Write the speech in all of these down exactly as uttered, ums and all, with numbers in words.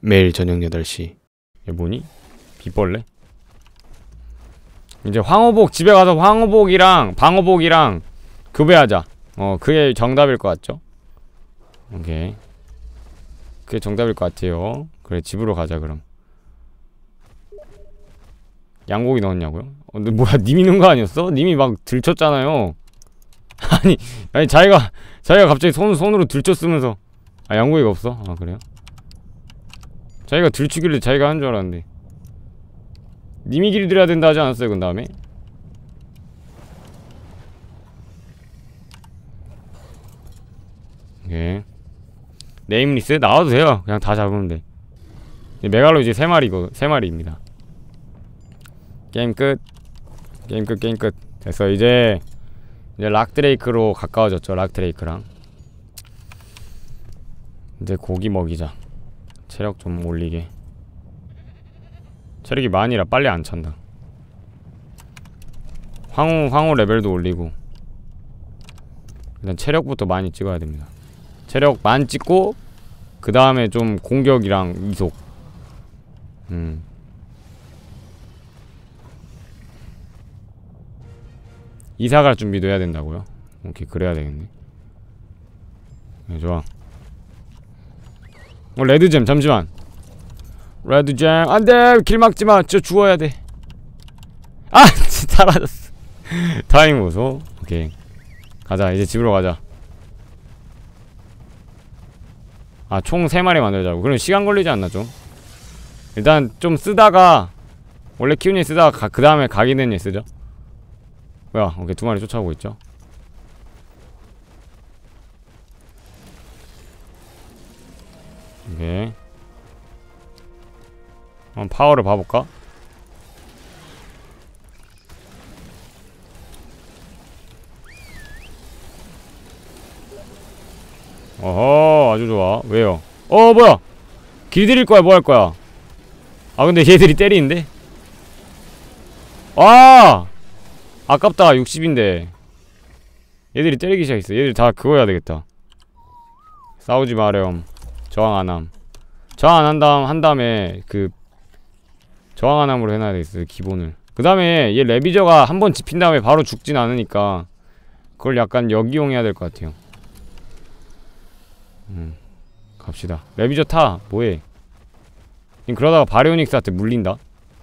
매일 저녁 여덟 시. 얘 뭐니? 비벌레? 이제 황호복, 집에 가서 황호복이랑 방호복이랑 교배하자. 어, 그게 정답일 것 같죠? 오케이. 그게 정답일 것 같아요. 그래, 집으로 가자 그럼. 양고기 넣었냐고요? 어, 근데 뭐야, 님이 넣은 거 아니었어? 님이 막 들쳤잖아요. 아니, 아니 자기가 자기가 갑자기 손, 손으로 들쳤으면서. 아, 양고기가 없어? 아, 그래요? 자기가 들치길래 자기가 한 줄 알았는데. 님이 길들여야 된다 하지 않았어요, 그 다음에? 예. 네임리스? 나와도 돼요. 그냥 다 잡으면 돼. 메갈로 이제 세 마리고, 세 마리입니다. 게임 끝. 게임 끝, 게임 끝. 됐어, 이제. 이제 락드레이크로 가까워졌죠, 락드레이크랑. 이제 고기 먹이자. 체력 좀 올리게. 체력이 많이라 빨리 안 찬다. 황후, 황후 레벨도 올리고. 일단 체력부터 많이 찍어야 됩니다. 체력 만 찍고 그 다음에 좀 공격이랑 이속. 음. 이사갈 준비도 해야 된다고요? 오케이, 그래야 되겠네. 네, 좋아. 어, 레드잼, 잠시만. 레드잼, 안돼! 길 막지마! 저 죽어야 돼. 아! 사라졌어. 타이밍 보소. 오케이. 가자, 이제 집으로 가자. 아, 총 세 마리 만들자고. 그럼 시간 걸리지 않나, 좀? 일단 좀 쓰다가, 원래 키우는 애 쓰다가 가, 그 다음에 각이 된 애 쓰죠. 뭐야, 오케이, 두 마리 쫓아오고 있죠. 오케이. 한번 파워를 봐볼까? 어허, 아주 좋아. 왜요? 어, 뭐야? 길들일 거야, 뭐 할 거야? 아, 근데 얘들이 때리는데? 아! 아깝다, 육십인데. 얘들이 때리기 시작했어. 얘들 다 그거 해야 되겠다. 싸우지 마렴. 저항 안함. 저항 안 한다음, 한 다음에, 그, 저항 안함으로 해놔야 되겠어, 기본을. 그 다음에, 얘 레비저가 한 번 집힌 다음에 바로 죽진 않으니까, 그걸 약간 역이용해야 될 것 같아요. 음, 갑시다. 레비저 타! 뭐해? 그러다가 바리오닉스한테 물린다?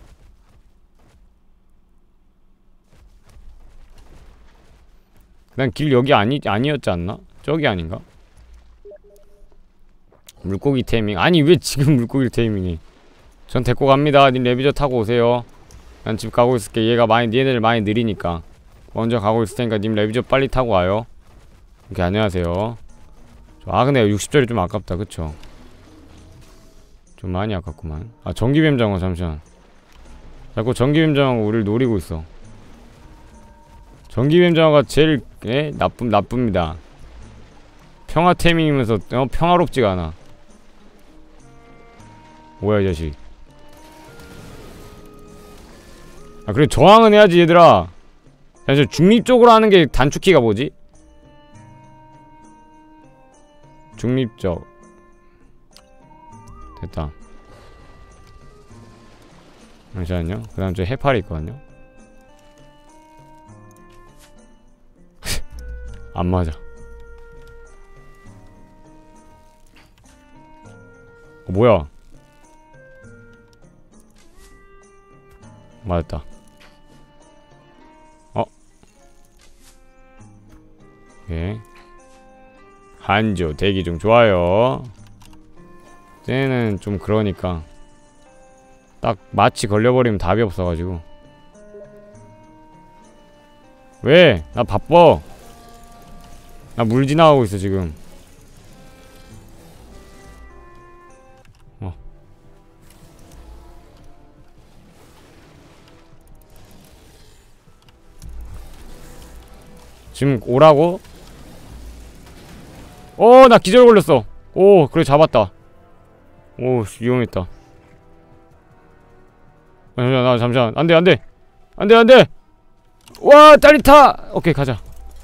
난 길 여기 아니, 아니었지 않나? 저기 아닌가? 물고기 테이밍. 아니, 왜 지금 물고기를 테이밍해? 전 데리고 갑니다. 님 레비저 타고 오세요. 난 집 가고 있을게. 얘가 많이, 얘네들 많이 느리니까. 먼저 가고 있을 테니까 님 레비저 빨리 타고 와요. 오케이, 안녕하세요. 아, 근데 육십 절이 좀 아깝다, 그쵸? 좀 많이 아깝구만. 아, 전기뱀장어, 잠시만. 자꾸 전기뱀장어가 우리를 노리고 있어. 전기뱀장어가 제일, 에? 나쁨, 나쁩니다. 평화 테이밍이면서, 어, 평화롭지가 않아. 뭐야, 이 자식. 아, 그래, 저항은 해야지, 얘들아. 사실 중립적으로 하는 게 단축키가 뭐지? 중립적. 됐다. 잠시만요. 그 다음 저 해파리 있거든요. 안 맞아. 어, 뭐야? 맞았다. 어? 오케이. 한조 대기 중. 좋아요. 쟤는 좀 그러니까 딱 마치 걸려버리면 답이 없어가지고. 왜? 나 바빠. 나 물 지나가고 있어 지금. 어. 지금 오라고? 어, 나 기절 걸렸어. 오, 그래 잡았다. 오, 위험했다. 잠시만, 나 잠시만. 안돼, 안돼, 안돼, 안돼. 와, 딸이 타. 오케이, 가자.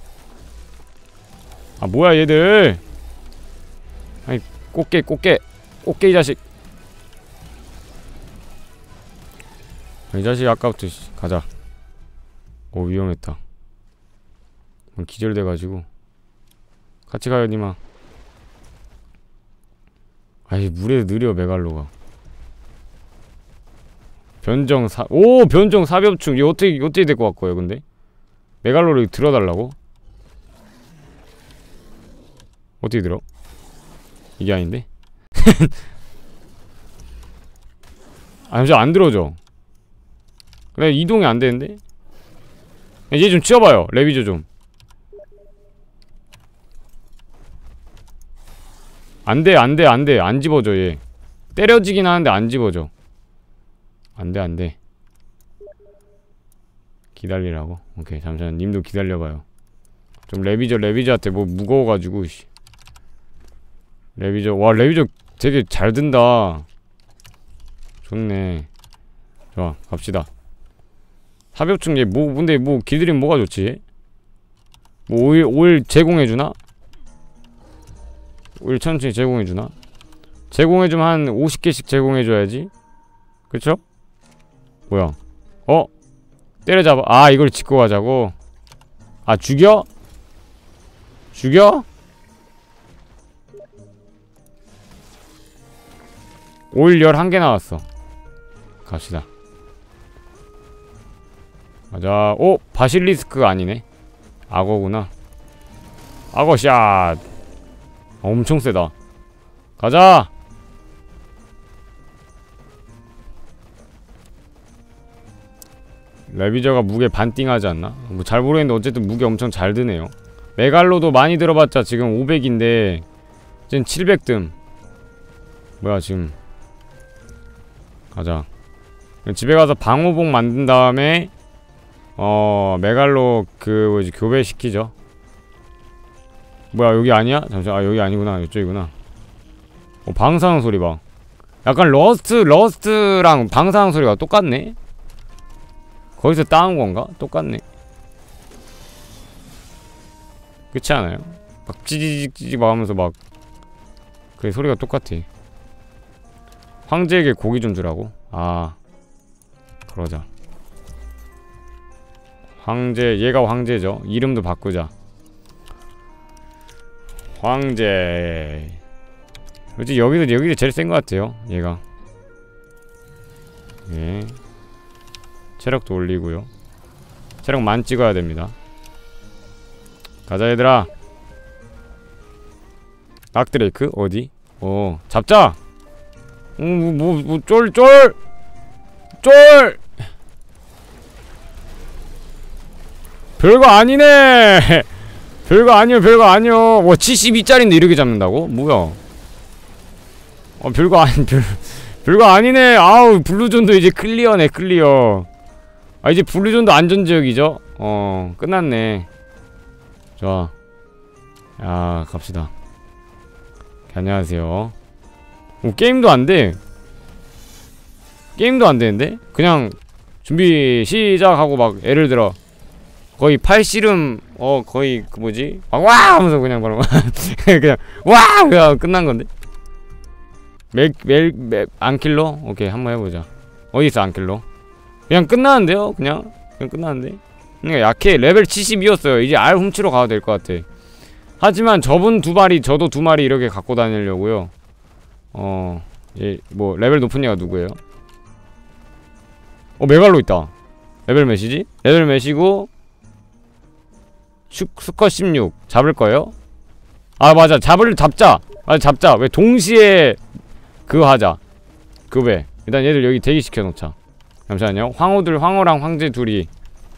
아, 뭐야 얘들. 아니, 꽃게, 꽃게, 꽃게 이 자식. 이 자식 아까부터 씨, 가자. 오 위험했다. 기절돼가지고 같이 가요 니마. 아이 물에 느려 메갈로가. 변정 사.. 오! 변정 사벽충. 얘 어떻게 어떻게 데리고 갈 거예요 근데? 메갈로를 들어달라고? 어떻게 들어? 이게 아닌데? 아 잠시만 안 들어져. 그래 이동이 안 되는데? 얘 좀 치워봐요 레비저 좀. 안돼 안돼 안돼 안 집어져 얘. 때려지긴 하는데 안 집어져. 안돼 안돼. 기다리라고? 오케이 잠시만 님도 기다려봐요. 좀 레비저 레비저한테 뭐 무거워가지고 씨. 레비저 와 레비저 되게 잘 든다. 좋네. 좋아 갑시다. 사벽충 얘 뭐 근데 뭐 길들이면 뭐가 좋지? 뭐 오일 오일 제공해주나? 오일 천천히 제공해주나? 제공해주면 한 오십 개씩 제공해줘야지. 그쵸? 뭐야? 어? 때려잡아. 아 이걸 짚고 가자고? 아 죽여? 죽여? 오일 열한 개 나왔어. 갑시다. 가자. 오! 바실리스크가 아니네. 악어구나. 악어샷. 엄청 세다. 가자! 레비저가 무게 반띵하지 않나? 뭐 잘 모르겠는데 어쨌든 무게 엄청 잘 드네요. 메갈로도 많이 들어봤자 지금 오백인데 지금 칠백 뜸. 뭐야 지금. 가자. 집에 가서 방호복 만든 다음에 어 메갈로 그 뭐지 교배시키죠. 뭐야 여기 아니야? 잠시만. 아 여기 아니구나. 이쪽이구나. 어 방사능 소리 봐. 약간 러스트 러스트랑 방사능 소리가 똑같네? 거기서 따온 건가? 똑같네. 그렇지 않아요? 막 찌지직찌직 막 하면서 막 그 소리가 똑같아. 황제에게 고기 좀 주라고? 아 그러자. 황제, 얘가 황제죠. 이름도 바꾸자. 황제. 그렇지 여기도 여기도 제일 센 것 같아요. 얘가. 예. 체력도 올리고요. 체력 만 찍어야 됩니다. 가자 얘들아. 악드레이크 어디? 어 잡자. 뭐뭐 쫄 쫄 쫄. 별거 아니네. 별거 아니요 별거 아니요. 와 칠십이 짜리인데 이렇게 잡는다고? 뭐야? 어 별거 아니 별 별거 아니네. 아우 블루존도 이제 클리어네 클리어. 아 이제 블루존도 안전지역이죠? 어 끝났네. 좋아. 야 갑시다. 안녕하세요. 오 게임도 안돼. 게임도 안되는데? 그냥 준비 시작하고 막 예를 들어 거의 팔씨름 어 거의 그 뭐지? 막 와! 하면서 그냥 바로 그냥 와! 그냥 끝난건데? 멜.. 멜.. 멜.. 안킬로? 오케이 한번 해보자. 어디있어 안킬로? 그냥 끝나는데요? 그냥? 그냥 끝나는데? 그러니까 약해. 레벨 칠십이였어요 이제 알 훔치러 가도 될 것 같아. 하지만 저분 두 마리 저도 두 마리 이렇게 갖고 다니려고요. 어.. 얘 뭐 레벨 높은 애가 누구예요? 어 메갈로 있다. 레벨 몇이지? 레벨 몇이고 슈, 수컷 십육 잡을 거예요? 아 맞아 잡을 잡자. 아 잡자. 왜 동시에 그거 하자. 그 왜 일단 얘들 여기 대기시켜 놓자. 잠시만요. 황호들 황호랑 황제 둘이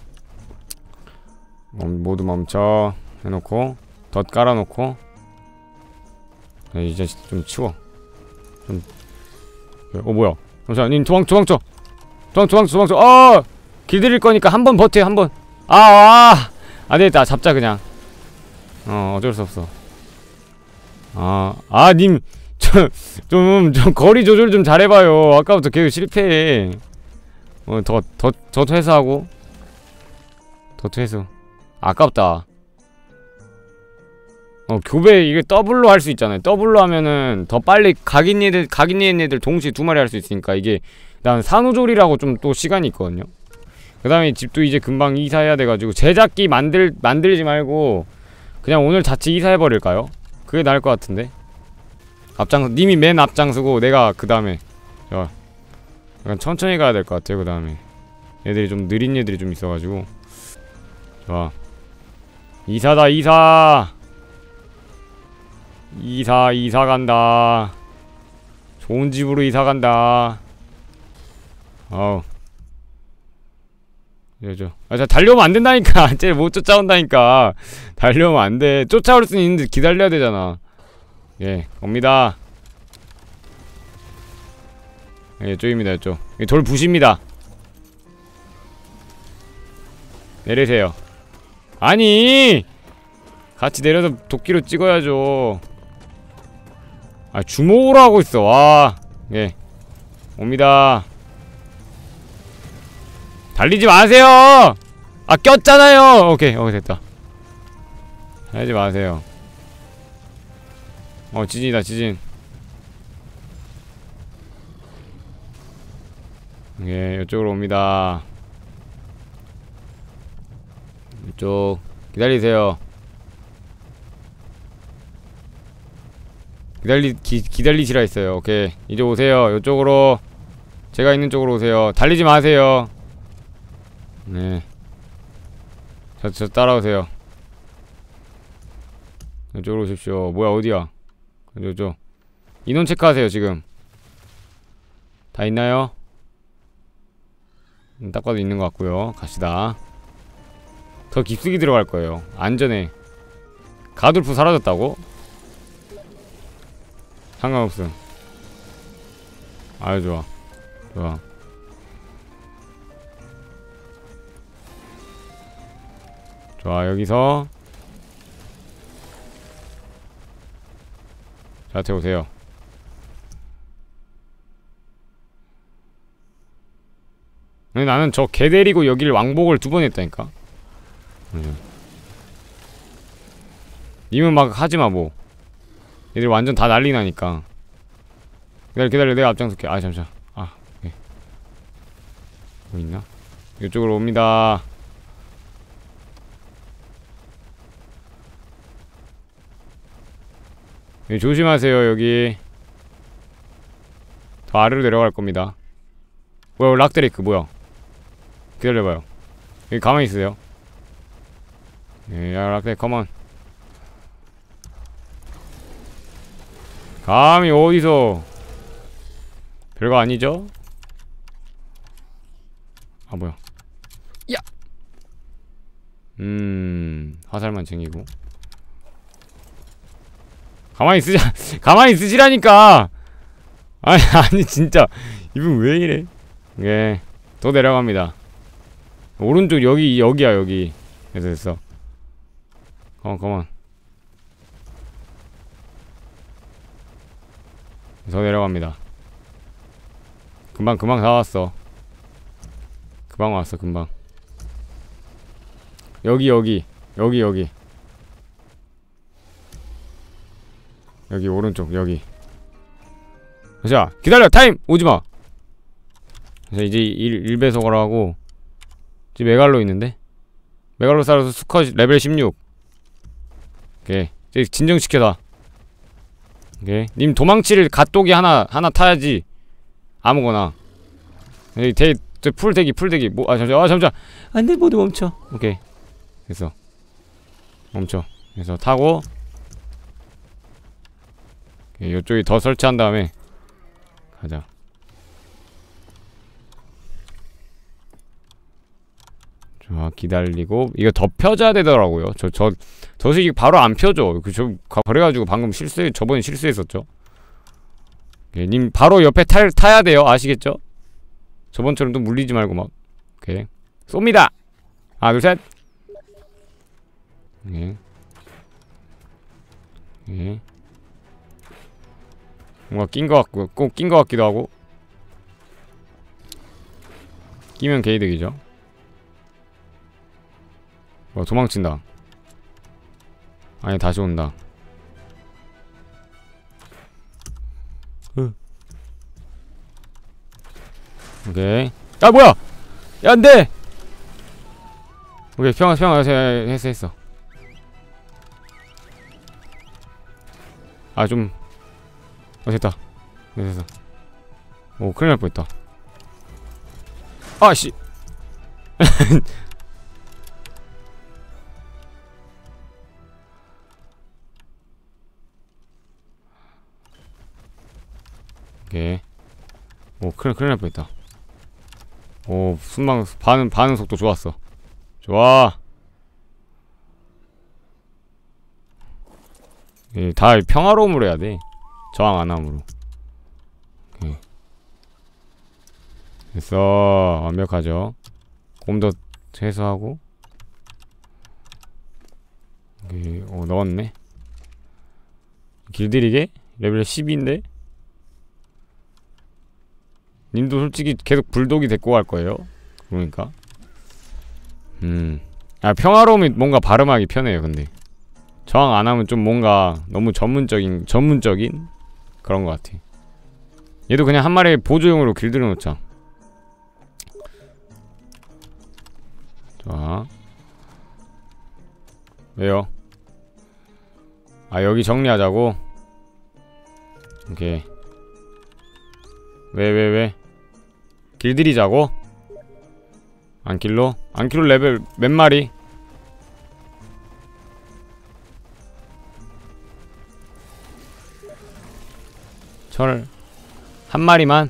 모두 멈춰 해놓고 덧 깔아놓고 야, 이제 좀 치워. 좀 어 뭐야? 잠시만 님 도망 도망쳐. 도망 도망쳐 도망쳐. 어 길들일 거니까 한 번 버텨 한 번. 아 아. 안되겠다 잡자 그냥. 어 어쩔수 없어. 아 아 님 저 좀 좀 거리 조절 좀 잘해봐요. 아까부터 계속 실패해. 어 더 더 더 퇴수하고 더 퇴수. 아깝다. 어 교배 이게 더블로 할 수 있잖아요. 더블로 하면은 더 빨리 각인 얘들 각인 얘네들 동시에 두 마리 할 수 있으니까 이게 난 산후조리라고 좀 또 시간이 있거든요. 그 다음에 집도 이제 금방 이사해야 돼가지고 제작기 만들 만들지 말고 그냥 오늘 자체 이사해버릴까요? 그게 나을 것 같은데. 앞장 님이 맨 앞장서고 내가 그 다음에 자 약간 천천히 가야 될 것 같아요. 그 다음에 애들이 좀 느린 애들이 좀 있어가지고 좋아. 이사다 이사. 이사 이사 간다. 좋은 집으로 이사 간다. 어우 여죠. 아, 자 달려오면 안 된다니까. 쟤 못 쫓아온다니까. 달려오면 안 돼. 쫓아올 수는 있는데 기다려야 되잖아. 예, 옵니다. 예, 이쪽입니다, 이쪽. 돌 부십니다. 내리세요. 아니! 같이 내려서 도끼로 찍어야죠. 아, 주먹으로 하고 있어. 와. 예. 옵니다. 달리지 마세요! 아, 꼈잖아요! 오케이, 어, 됐다. 달리지 마세요. 어, 지진이다, 지진. 예, 이쪽으로 옵니다. 이쪽, 기다리세요. 기다리, 기, 기다리시라 했어요. 오케이. 이제 오세요. 이쪽으로. 제가 있는 쪽으로 오세요. 달리지 마세요. 네. 저, 저 따라오세요. 이쪽으로 오십시오. 뭐야, 어디야? 저쪽. 인원 체크하세요, 지금. 다 있나요? 음, 딱 봐도 있는 것 같고요. 갑시다. 더 깊숙이 들어갈 거예요. 안전해. 가돌프 사라졌다고? 상관없음. 아유, 좋아. 좋아. 좋아, 여기서 저한테 오세요. 근데 나는 저 개 데리고 여기를 왕복을 두 번 했다니까. 응. 님은 막 하지마 뭐. 얘들 완전 다 난리 나니까. 기다려 기다려 내가 앞장설게. 아 잠시만. 아 오케이. 뭐 있나? 이쪽으로 옵니다. 네, 조심하세요. 여기 더 아래로 내려갈 겁니다. 뭐야 락드레이크 뭐야. 기다려봐요. 여기 가만히 있으세요. 예, 야 락드레이크 컴온. 감히 어디서. 별거 아니죠? 아 뭐야. 야! 음... 화살만 챙기고 가만히 있으자. 가만히 있으시라니까. 아니 아니 진짜 이분 왜 이래. 예, 또 내려갑니다. 오른쪽 여기 여기야 여기. 됐어 됐어. 컴온 컴온. 더 내려갑니다. 금방 금방 다 왔어. 금방 왔어 금방. 여기 여기 여기 여기 여기 오른쪽 여기. 자 기다려 타임 오지마. 자 이제 일 배속으로 하고. 지금 메갈로 있는데 메갈로사우루스 수컷 레벨 십육. 오케이 이제 진정시켜다. 오케이 님 도망치를 갓독이 하나 하나 타야지. 아무거나. 여기 대 저 풀대기 풀대기 뭐 아 잠시만 아 잠시만 안돼 모두 멈춰. 오케이 됐어. 멈춰. 그래서 타고 오케이, 요쪽에 더 설치한 다음에 가자. 좋아 기다리고 이거 더 펴줘야 되더라고요. 저 저 저 새끼 바로 안 펴줘. 그 저 그래가지고 방금 실수 저번에 실수했었죠. 오케이, 님 바로 옆에 탈 타야 돼요. 아시겠죠? 저번처럼 또 물리지 말고 막. 오케이 쏩니다. 하나 둘 셋. 오케이 오케이 뭔가 낀 거 같고 꼭 낀 거 같기도 하고. 끼면 개이득이죠. 어 도망친다. 아니 다시 온다. 오케이. 야 뭐야! 야 안돼! 오케이 평화 평화 했어 했어. 아 좀 어 됐다. 됐어. 오 큰일 날 뻔했다. 아씨. 오케이. 오 큰일 큰일 날 뻔했다. 오 순방 반응 반응 속도 좋았어. 좋아. 예, 다 평화로움으로 해야 돼. 저항 안함으로. 오케이. 됐어. 완벽하죠. 곰도 해소하고. 오케이. 오 넣었네. 길들이게? 레벨 십인데? 님도 솔직히 계속 불독이 데리고 갈 거예요. 그러니까. 음. 아, 평화로움이 뭔가 발음하기 편해요, 근데. 저항 안 하면 좀 뭔가 너무 전문적인, 전문적인 그런 것 같아. 얘도 그냥 한 마리 보조용으로 길들여 놓자. 좋아. 왜요? 아, 여기 정리하자고? 오케이. 왜, 왜, 왜? 길들이자고? 안킬로? 안킬로 레벨 몇 마리? 철 한 마리만?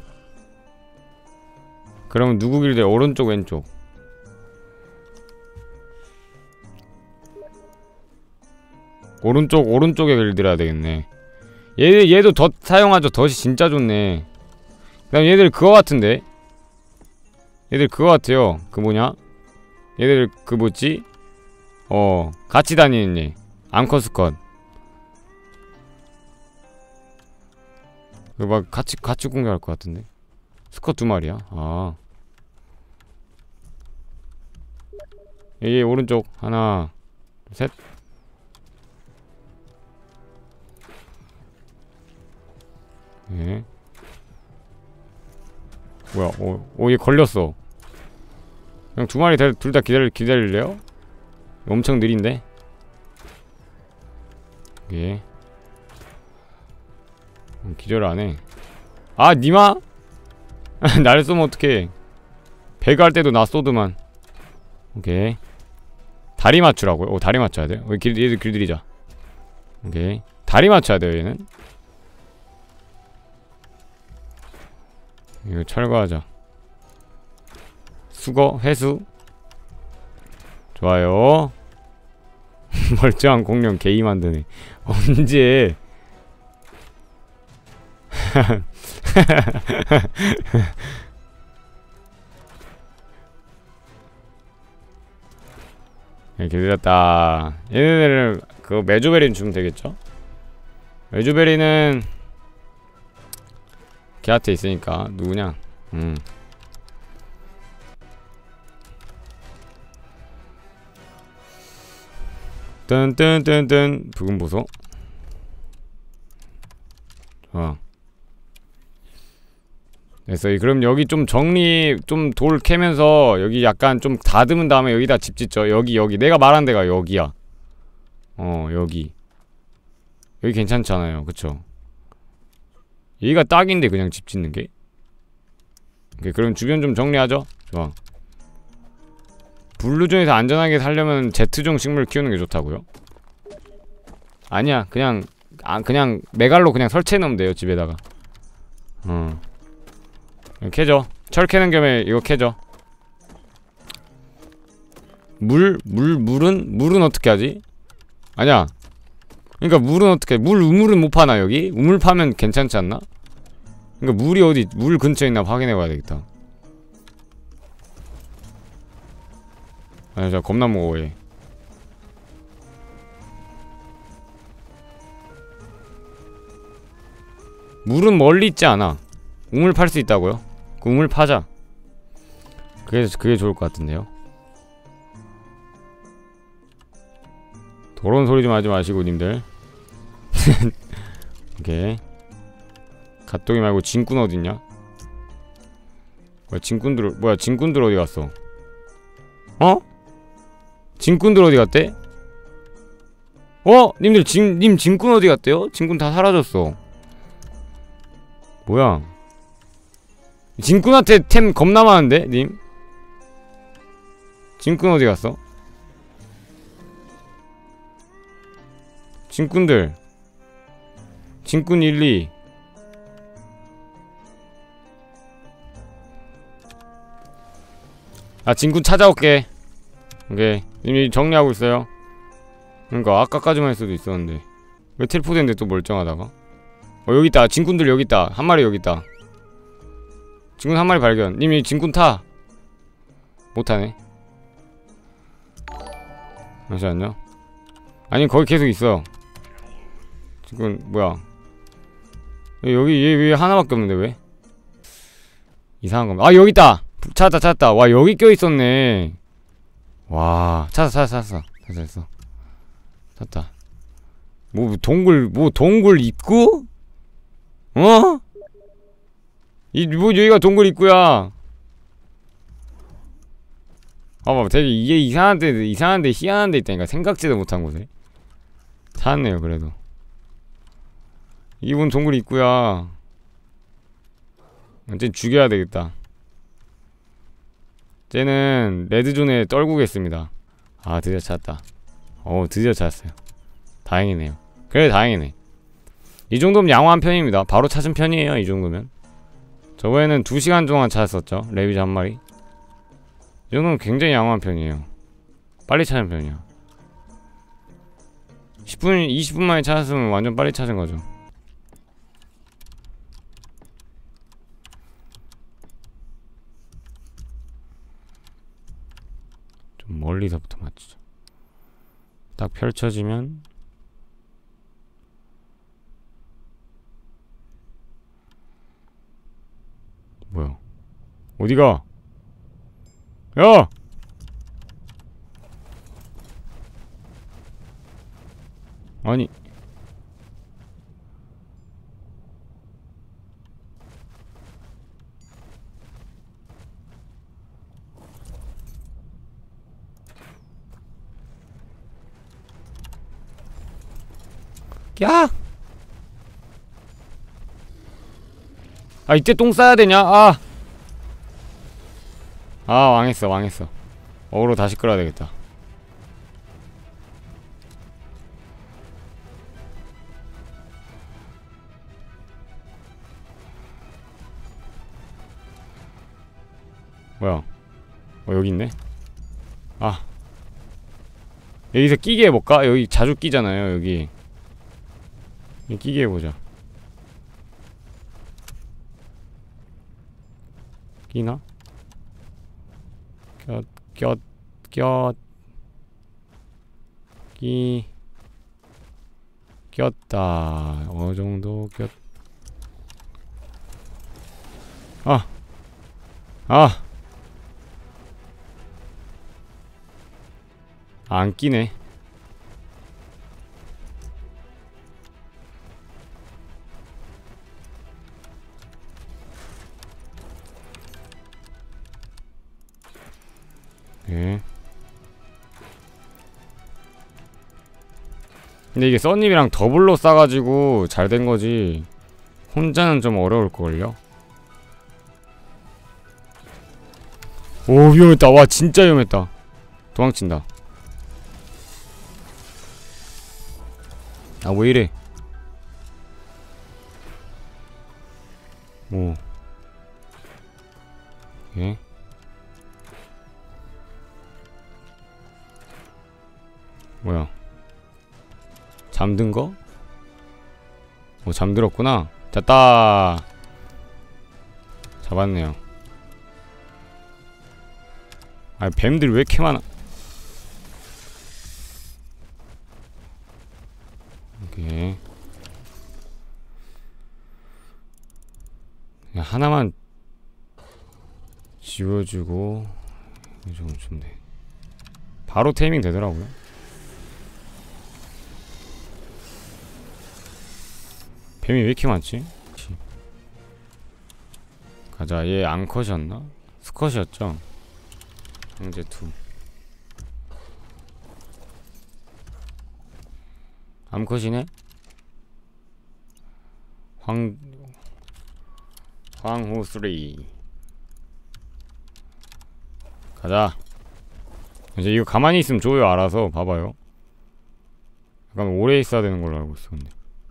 그러면 누구 길들? 오른쪽 왼쪽? 오른쪽 오른쪽에 길들여야 되겠네. 얘, 얘도 덫 사용하죠. 덫이 진짜 좋네. 그 다음 얘들 그거 같은데? 얘들 그거 같아요. 그 뭐냐? 얘들 그 뭐지? 어 같이 다니는 얘 암컷스컷. 그 막 같이 같이 공격할 것 같은데. 스컷 두 마리야. 아. 얘 오른쪽 하나, 셋. 예. 뭐야? 오, 오, 얘 걸렸어. 그냥 두 마리 둘 다 기다릴 기다릴래요? 엄청 느린데. 예. 기절 안 해. 아, 니마? 날 쏘면 어떡해. 배가 할 때도 나 쏘드만. 오케이. 다리 맞추라고요? 오, 다리 맞춰야 돼. 어, 길, 얘들 길들이자. 오케이. 다리 맞춰야 돼요, 얘는. 이거 철거하자. 수거, 회수. 좋아요. 멀쩡한 공룡 개이 만드네. 언제? 이렇게 들렸다. 얘네들은 그 메조베리는 주면 되겠죠? 메조베리는 걔한테 있으니까. 누구냐? 음. 뜬뜬뜬뜬 붉은 보소. 좋아. 됐어. 그럼 여기 좀 정리 좀 돌 캐면서 여기 약간 좀 다듬은 다음에 여기다 집 짓죠. 여기 여기 내가 말한 데가 여기야. 어 여기 여기 괜찮잖아요. 그쵸? 여기가 딱인데 그냥 집 짓는 게. 오케이. 그럼 주변 좀 정리하죠. 좋아. 블루존에서 안전하게 살려면 Z종 식물 키우는 게 좋다고요? 아니야. 그냥 아 그냥 메갈로 그냥 설치해 놓으면 돼요. 집에다가. 어. 캐죠. 철 캐는 겸에 이거 캐죠. 물? 물? 물은? 물은 어떻게 하지? 아니야. 그니까 물은 어떻게 물 우물은 못 파나 여기? 우물 파면 괜찮지 않나? 그니까 물이 어디 물 근처에 있나 확인해봐야 되겠다. 아니 저 겁나 무거워 얘. 물은 멀리 있지 않아. 우물 팔 수 있다고요? 그 우물 파자. 그게 그게 좋을 것 같은데요. 더러운 소리 좀 하지 마시고 님들. 오케이. 갓도기 말고 진꾼 어딨냐? 뭐야 진꾼들 뭐야 진꾼들 어디 갔어? 어? 진꾼들 어디 갔대? 어? 님들 진, 님 진꾼 어디 갔대요? 진꾼 다 사라졌어. 뭐야? 진꾼한테 템 겁나 많은데? 님? 진꾼 어디 갔어? 진꾼들 진꾼 일, 이 아 진꾼 찾아올게. 오케이 이미 정리하고 있어요. 그니까 아까까지만 했어도 있었는데 왜 텔포된데 또 멀쩡하다가. 어 여기있다. 진꾼들 여기있다. 한 마리 여기있다. 진꾼 한 마리 발견. 님이 진꾼 타. 못타네. 잠시만요. 아니 거기 계속 있어. 진꾼 뭐야 여기 얘 왜 하나밖에 없는데 왜? 이상한 건가? 아 여기있다. 찾았다 찾았다. 와 여기 껴있었네. 와 찾았어 찾았어 찾았어 찾았어 찾았다. 뭐 동굴 뭐 동굴 입구? 어? 이 뭐 여기가 동굴 입구야. 봐봐 되게 이게 이상한데 이상한데 희한한데 있다니까. 생각지도 못한 곳에 찾았네요. 그래도 이분 동굴 입구야. 완전 죽여야 되겠다. 쟤는 레드존에 떨구겠습니다. 아 드디어 찾았다. 어 드디어 찾았어요. 다행이네요. 그래 다행이네. 이 정도면 양호한 편입니다. 바로 찾은 편이에요. 이 정도면. 저번에는 두 시간 동안 찾았었죠. 레비저 한 마리. 이 정도면 굉장히 양호한 편이에요. 빨리 찾은 편이야. 십 분, 이십 분 만에 찾았으면 완전 빨리 찾은 거죠. 좀 멀리서부터 맞추죠. 딱 펼쳐지면 뭐야? 어디가? 야! 아니 야! 아 이때 똥 싸야 되냐? 아! 아 왕했어 왕했어. 어그로 다시 끌어야 되겠다. 뭐야? 어 여기 있네. 아 여기서 끼게 해볼까? 여기 자주 끼잖아요. 여기 여기 끼게 해보자. 끼나? 껴, 껴, 껴, 끼, 꼈다. 어느 정도 꼈, 아, 아, 안 끼네. 예. 근데 이게 써님이랑 더블로 싸가지고 잘 된 거지. 혼자는 좀 어려울걸요? 오 위험했다. 와 진짜 위험했다. 도망친다. 아 왜이래. 오 예. 뭐야 잠든 거? 오 잠들었구나. 됐다. 잡았네요. 아 뱀들 왜 이렇게 많아. 오케이 그냥 하나만 지워주고 이 정도 주면 돼. 바로 테이밍 되더라고요. 뱀이 왜 이렇게 많지? 가자. 얘 앙컷이었나? 스컷이었죠. 황제 투. 암컷이네? 황 황후 삼 가자. 이제 이거 가만히 있으면 줘요. 알아서 봐봐요. 약간 오래 있어야 되는 걸로 알고 있었는데.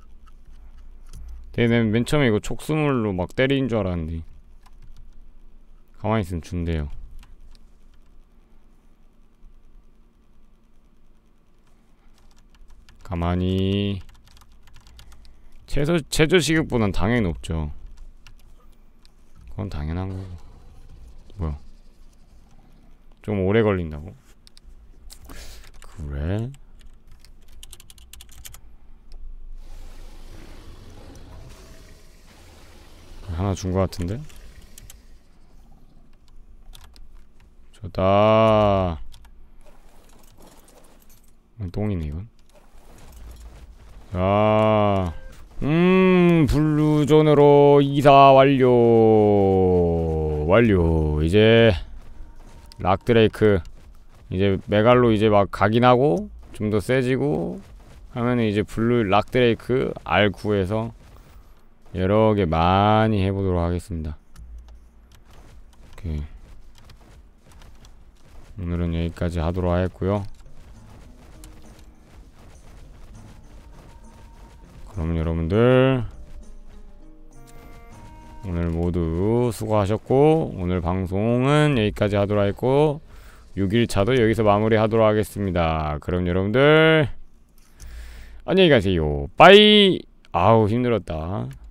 근데 맨 처음에 이거 촉수물로 막 때리는 줄 알았는데 가만히 있으면 준대요. 가만히. 최소, 최저시급보단 당연히 높죠. 그건 당연한 거고. 뭐야, 좀 오래 걸린다고? 그래? 하나 준 거 같은데? 좋다. 똥이네 이건. 자, 음 블루존으로 이사 완료. 완료. 이제 락드레이크, 이제 메갈로 이제 막 각인하고 좀 더 세지고 하면은 이제 블루 락드레이크 알 구해서 여러 개 많이 해보도록 하겠습니다. 오케이. 오늘은 여기까지 하도록 하겠고요. 그러면 여러분들 오늘 모두 수고하셨고, 오늘 방송은 여기까지 하도록 하겠고 육 일차도 여기서 마무리 하도록 하겠습니다. 그럼 여러분들 안녕히 가세요. 빠이. 아우 힘들었다.